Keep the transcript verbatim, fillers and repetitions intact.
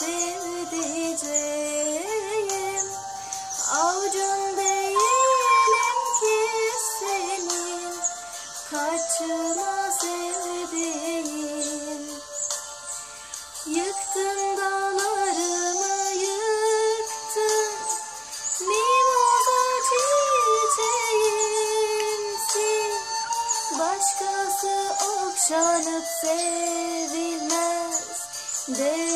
sevdiceğim. Avucun değilim ki senin, kaçma sevdiğim. Yıktın dağlarımı, yıktın mimoza çiçeğimsin. Başkası okşanıp sevilmez de